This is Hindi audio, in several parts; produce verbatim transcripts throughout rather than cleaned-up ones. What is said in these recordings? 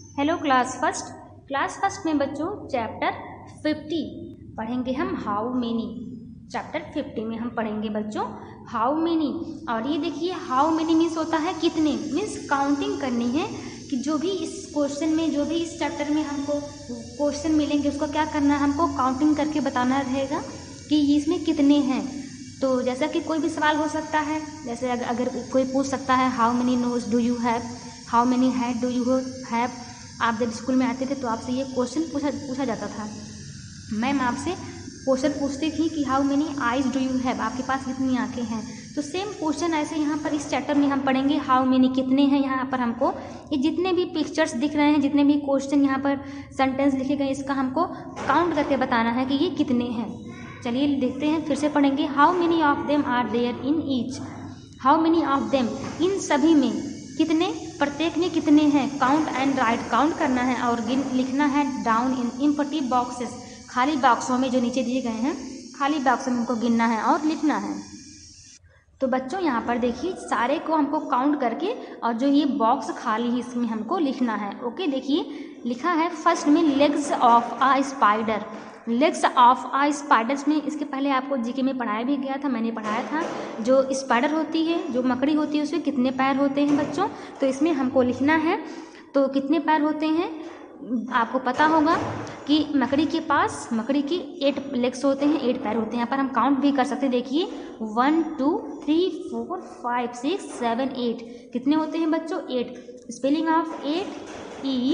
Hello class first. Class first में बच्चों चैप्टर फिफ्टी पढ़ेंगे हम हाउ मेनी। चैप्टर फिफ्टी में हम पढ़ेंगे बच्चों हाउ मेनी। और ये देखिए हाउ मेनी मीन्स होता है कितने, मीन्स काउंटिंग करनी है कि जो भी इस क्वेश्चन में जो भी इस चैप्टर में हमको क्वेश्चन मिलेंगे उसको क्या करना है, हमको काउंटिंग करके बताना रहेगा कि इसमें कितने हैं। तो जैसा कि कोई भी सवाल हो सकता है, जैसे अगर, अगर कोई पूछ सकता है how many nose do you have, how many head do you have. आप जब स्कूल में आते थे तो आपसे ये क्वेश्चन पूछा पूछा जाता था। मैम आपसे क्वेश्चन पूछती थी कि how many eyes do you have, आपके पास कितनी आंखें हैं। तो सेम क्वेश्चन ऐसे यहाँ पर इस चैप्टर में हम पढ़ेंगे हाउ मेनी कितने हैं। यहाँ पर हमको ये जितने भी पिक्चर्स दिख रहे हैं, जितने भी क्वेश्चन यहाँ पर सेंटेंस लिखे गए, इसका हमको काउंट करके बताना है कि ये कितने हैं। चलिए देखते हैं, फिर से पढ़ेंगे how many of them are there in each. How many of them, इन सभी में कितने, प्रत्येक में कितने हैं। काउंट एंड राइट, काउंट करना है और गिन लिखना है डाउन इन एम्प्टी बॉक्सेस, खाली बॉक्सों में जो नीचे दिए गए हैं खाली बॉक्सों में हमको गिनना है और लिखना है। तो बच्चों यहाँ पर देखिए सारे को हमको काउंट करके और जो ये बॉक्स खाली है इसमें हमको लिखना है। ओके देखिए लिखा है फर्स्ट में legs of a spider. Legs of a spiders में इसके पहले आपको जीके में पढ़ाया भी गया था, मैंने पढ़ाया था। जो स्पाइडर होती है, जो मकड़ी होती है, उसमें कितने पैर होते हैं बच्चों, तो इसमें हमको लिखना है। तो कितने पैर होते हैं आपको पता होगा कि मकड़ी के पास मकड़ी की एट लेग्स होते हैं, एट पैर होते हैं। यहाँ पर हम काउंट भी कर सकते हैं, देखिए one two three four five six seven eight, कितने होते हैं बच्चों, eight. Spelling of eight E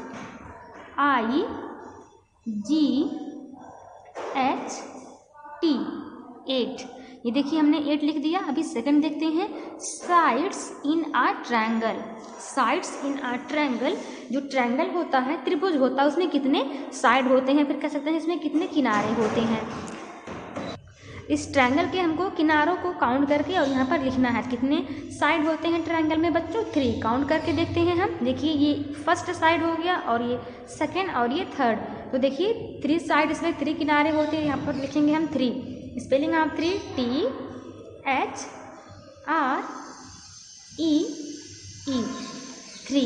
I G H T, eight. ये देखिए हमने एट लिख दिया। अभी सेकंड देखते हैं sides in a triangle. Sides in a triangle, जो ट्रायंगल होता है, त्रिभुज होता है, उसमें कितने साइड होते हैं, फिर कह सकते हैं इसमें कितने किनारे होते हैं। इस ट्रायंगल के हमको किनारों को काउंट करके और यहाँ पर लिखना है कितने साइड होते हैं ट्रायंगल में बच्चों, थ्री। काउंट करके देखते हैं हम, देखिए ये फर्स्ट साइड हो गया और ये सेकेंड और ये थर्ड। तो देखिए थ्री साइड, इसमें थ्री किनारे होते हैं, यहाँ पर लिखेंगे हम three. Spelling of three T H R E E, three.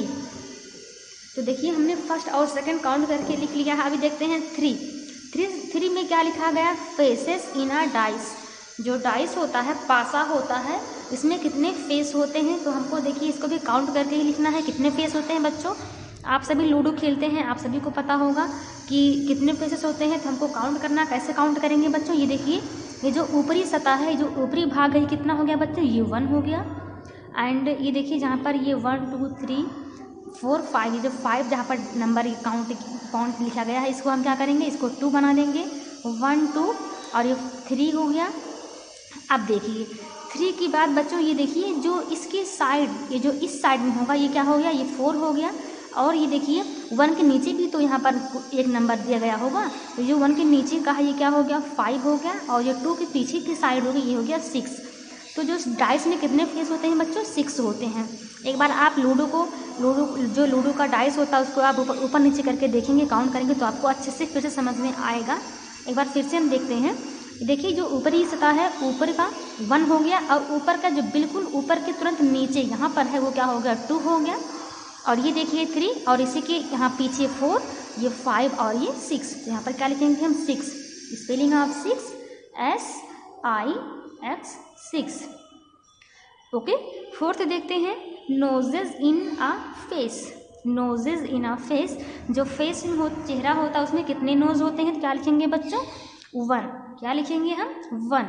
तो देखिए हमने फर्स्ट और सेकंड काउंट करके लिख लिया है। अभी देखते हैं थ्री। थ्री थ्री में क्या लिखा गया, फेसेस इन आ डाइस। जो डाइस होता है, पासा होता है, इसमें कितने फेस होते हैं। तो हमको देखिए इसको भी काउंट करके ही लिखना है कितने फेस होते हैं बच्चों। आप सभी लूडो खेलते हैं, आप सभी को पता होगा कि कितने फेसेस होते हैं। तो हमको काउंट करना, कैसे काउंट करेंगे बच्चों, ये देखिए ये जो ऊपरी सतह है, जो ऊपरी भाग है, कितना हो गया बच्चों, ये वन हो गया। एंड ये देखिए जहाँ पर ये one two three four five, ये जो फाइव जहाँ पर नंबर काउंट काउंट लिखा गया है, इसको हम क्या करेंगे, इसको टू बना देंगे। वन टू और ये थ्री हो गया। अब देखिए थ्री की बाद बच्चों ये देखिए जो इसकी साइड, ये जो इस साइड में होगा, ये क्या हो गया, ये फोर हो गया। और ये देखिए वन के नीचे भी तो यहाँ पर एक नंबर दिया गया होगा, तो जो वन के नीचे का है ये क्या हो गया, फाइव हो गया। और ये टू के पीछे की साइड होगी, ये हो गया सिक्स। तो जो डाइस में कितने फेस होते हैं बच्चों, सिक्स होते हैं। एक बार आप लूडो को लूडो जो लूडो का डाइस होता है उसको आप ऊपर ऊपर नीचे करके देखेंगे, काउंट करेंगे तो आपको अच्छे से फिर से समझ में आएगा। एक बार फिर से हम देखते हैं, देखिए जो ऊपरी सतह है, ऊपर का वन हो गया और ऊपर का जो बिल्कुल ऊपर के तुरंत नीचे यहाँ पर है वो क्या हो गया, टू हो गया। और ये देखिए थ्री और इसी के यहाँ पीछे फोर, ये फाइव और ये सिक्स। तो यहाँ पर क्या लिखेंगे हम, six. Spelling of six S I X, six. Okay fourth देखते हैं noses in a face. Noses in a face, जो फेस में हो चेहरा होता है उसमें कितने नोज होते हैं, तो क्या लिखेंगे बच्चों, वन। क्या लिखेंगे हम, one.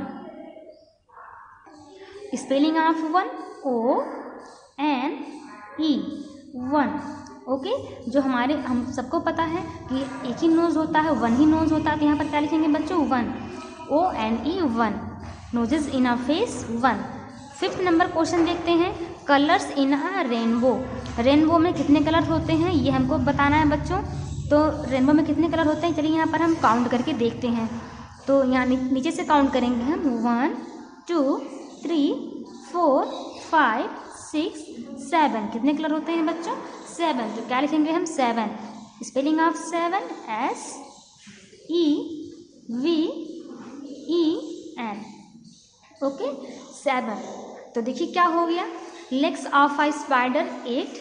Spelling of one O N E, one. Okay जो हमारे हम सबको पता है कि एक ही नोज होता है, वन ही नोज होता है। तो यहाँ पर क्या लिखेंगे बच्चों, one, O N E, one. Noses in a face, one. Fifth number question देखते हैं colours in a rainbow. Rainbow में कितने कलर होते हैं ये हमको बताना है बच्चों। तो रेनबो में कितने कलर होते हैं, चलिए यहाँ पर हम काउंट करके देखते हैं। तो यहाँ नीचे से काउंट करेंगे हम, one two three four five six seven, कितने कलर होते हैं बच्चों, सेवन। तो क्या लिखेंगे हम, seven. Spelling of seven S E V E N, okay seven. तो देखिए क्या हो गया, legs of a spider eight,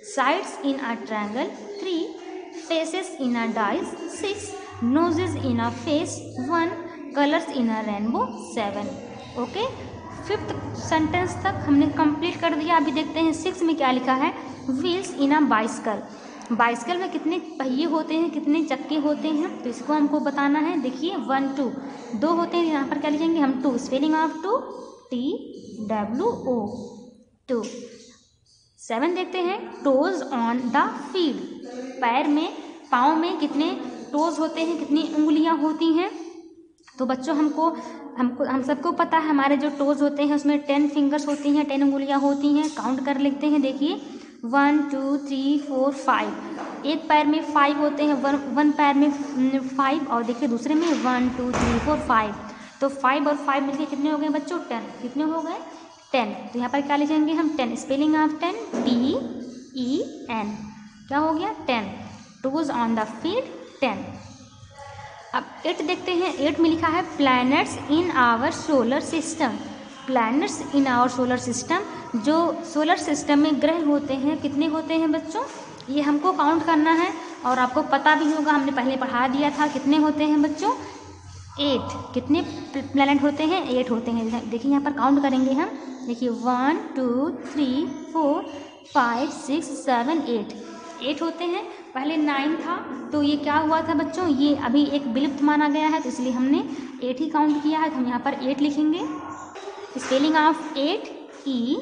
sides in a triangle three, faces in a dice six, noses in a face one, colors in a rainbow seven। Okay, fifth sentence तक हमने कंप्लीट कर दिया। अभी देखते हैं सिक्स में क्या लिखा है। Wheels in a bicycle, bicycle में कितने पहिए होते हैं, कितने चक्के होते हैं, तो इसको हमको बताना है। देखिए वन टू, दो होते हैं, यहाँ पर क्या लिखेंगे हम two, spelling of two T W O, two. Seven देखते हैं, टोज ऑन द फीट, पैर में, पाँव में कितने टोज होते हैं, कितनी उंगलियां होती हैं। तो बच्चों हमको हमको हम सबको पता है हमारे जो टोज होते हैं उसमें टेन फिंगर्स होती हैं, टेन उंगलियां होती हैं। काउंट कर लेते हैं, देखिए one two three four five, एक पैर में फाइव होते हैं, वन वन पैर में फाइव, और देखिए दूसरे में one two three four five. तो फाइव और फाइव मिलके कितने हो गए बच्चों, टेन। कितने हो गए, टेन। तो यहाँ पर क्या लिखेंगे हम, ten, spelling of ten T E N, क्या हो गया, ten. Toes on the feet ten. अब एट देखते हैं, एट में लिखा है planets in our solar system, planets in our solar system, जो सोलर सिस्टम में ग्रह होते हैं कितने होते हैं बच्चों, ये हमको काउंट करना है। और आपको पता भी होगा, हमने पहले पढ़ा दिया था, कितने होते हैं बच्चों, एट। कितने प्लैनेट होते हैं, एट होते हैं। देखिए यहाँ पर काउंट करेंगे हम, देखिए one two three four five six seven eight, eight होते हैं। पहले नाइन था तो ये क्या हुआ था बच्चों, ये अभी एक विलुप्त माना गया है, तो इसलिए हमने एट ही काउंट किया है। तो हम यहाँ पर एट लिखेंगे, spelling of eight E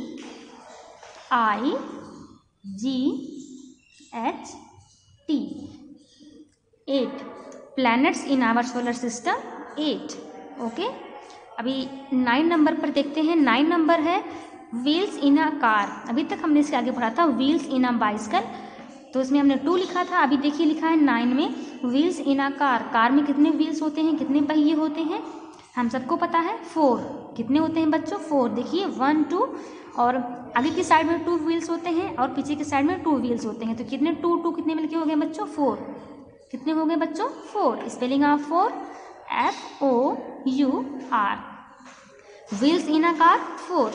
I G H T, eight. Planets in our solar system eight. Okay, अभी नाइन नंबर पर देखते हैं। नाइन नंबर है व्हील्स इन अ कार, अभी तक हमने इसके आगे पढ़ा था व्हील्स इन अ बाइसिकल, तो इसमें हमने टू लिखा था। अभी देखिए लिखा है नाइन में wheels in a car, car में कितने व्हील्स होते हैं, कितने पहिए होते हैं, हम सबको पता है फोर। कितने होते हैं बच्चों, फोर। देखिए वन टू, और आगे की साइड में टू व्हील्स होते हैं और पीछे की साइड में टू व्हील्स होते हैं, तो कितने टू टू कितने मिलके हो गए बच्चों, फोर। कितने हो गए बच्चों, four. Spelling of four F O U R, wheels in a car four.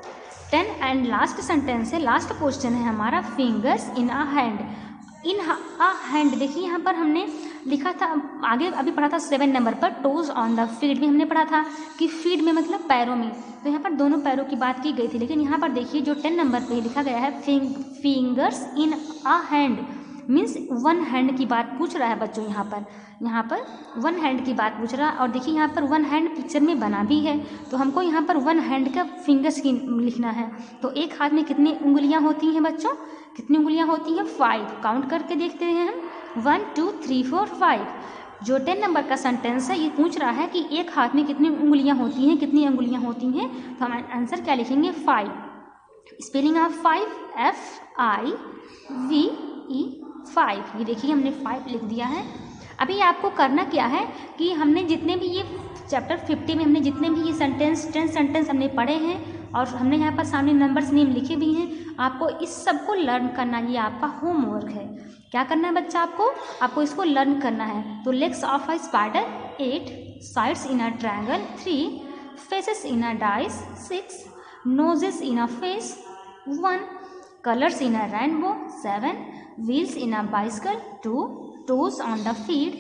Ten and last sentence है, लास्ट क्वेश्चन है हमारा, fingers in a hand, in a hand. देखिए यहाँ पर हमने लिखा था, आगे अभी पढ़ा था सेवन नंबर पर, टोज ऑन द फीट में हमने पढ़ा था कि फीट में मतलब पैरों में, तो यहाँ पर दोनों पैरों की बात की गई थी। लेकिन यहाँ पर देखिए जो टेन नंबर पे लिखा गया है fing, fingers in a hand, means one hand की बात पूछ रहा है बच्चों। यहाँ पर यहाँ पर वन हैंड की बात पूछ रहा है, और देखिए यहाँ पर वन हैंड पिक्चर में बना भी है, तो हमको यहाँ पर वन हैंड का फिंगर्स की लिखना है। तो एक हाथ में कितनी उंगलियाँ होती हैं बच्चों, कितनी उंगलियाँ होती हैं, फाइव। काउंट करके देखते हैं हम, one two three four five. जो टेन नंबर का सेंटेंस है ये पूछ रहा है कि एक हाथ में कितनी उंगलियाँ होती हैं, कितनी उंगलियाँ होती हैं, तो हम आंसर क्या लिखेंगे, five. Spelling of five F I V E, five. ये देखिए हमने फाइव लिख दिया है। अभी आपको करना क्या है कि हमने जितने भी ये चैप्टर फिफ्टी में हमने जितने भी ये सेंटेंस टेन सेंटेंस हमने पढ़े हैं, और हमने यहाँ पर सामने नंबर्स नेम लिखे भी हैं, आपको इस सब को लर्न करना, ये आपका होमवर्क है। क्या करना है बच्चा, आपको आपको इसको लर्न करना है। तो legs of a spider eight, sides in a triangle three, faces in a dice six, noses in a face one, colours in a rainbow seven, wheels in a bicycle two, toes on the feet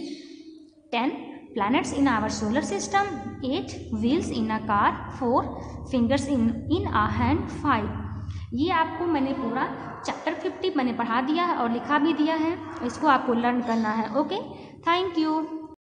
ten, planets in our solar system eight, wheels in a car four, fingers in in a hand five। ये आपको मैंने पूरा चैप्टर फिफ्टी मैंने पढ़ा दिया है और लिखा भी दिया है, इसको आपको लर्न करना है। Okay, thank you.